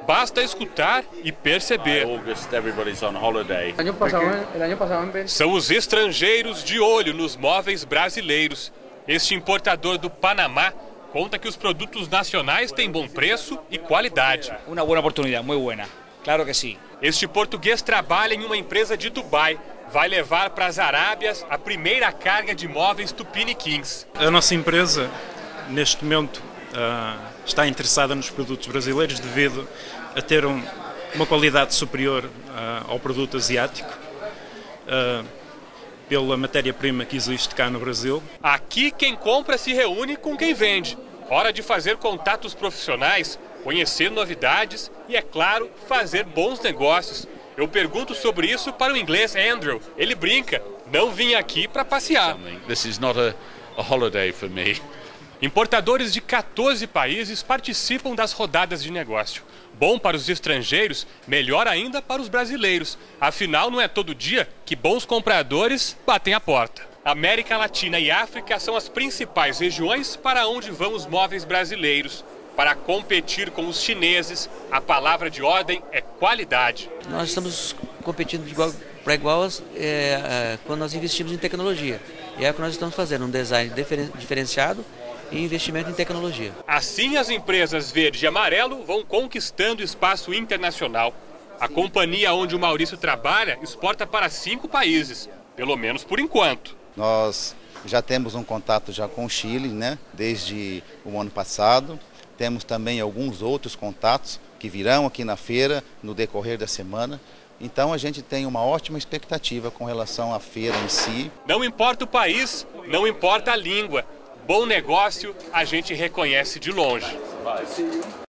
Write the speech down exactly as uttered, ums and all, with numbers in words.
Basta escutar e perceber. São os estrangeiros de olho nos móveis brasileiros. Este importador do Panamá conta que os produtos nacionais têm bom preço e qualidade. Uma boa oportunidade, muito boa. Claro que sim. Este português trabalha em uma empresa de Dubai. Vai levar para as Arábias a primeira carga de móveis Tupiniquins. A nossa empresa, neste momento, uh, está interessada nos produtos brasileiros devido a ter um, uma qualidade superior uh, ao produto asiático, uh, pela matéria-prima que existe cá no Brasil. Aqui quem compra se reúne com quem vende. Hora de fazer contatos profissionais, conhecer novidades e, é claro, fazer bons negócios. Eu pergunto sobre isso para o inglês Andrew. Ele brinca, não vim aqui para passear. This is not a, a holiday for me. Importadores de quatorze países participam das rodadas de negócio. Bom para os estrangeiros, melhor ainda para os brasileiros. Afinal, não é todo dia que bons compradores batem a porta. América Latina e África são as principais regiões para onde vão os móveis brasileiros. Para competir com os chineses, a palavra de ordem é qualidade. Nós estamos competindo de igual para igual é, é, quando nós investimos em tecnologia. E é o que nós estamos fazendo, um design diferenciado e investimento em tecnologia. Assim as empresas verde e amarelo vão conquistando espaço internacional. A companhia onde o Maurício trabalha exporta para cinco países, pelo menos por enquanto. Nós já temos um contato já com o Chile, né, desde o ano passado. Temos também alguns outros contatos que virão aqui na feira no decorrer da semana. Então a gente tem uma ótima expectativa com relação à feira em si. Não importa o país, não importa a língua. Bom negócio a gente reconhece de longe.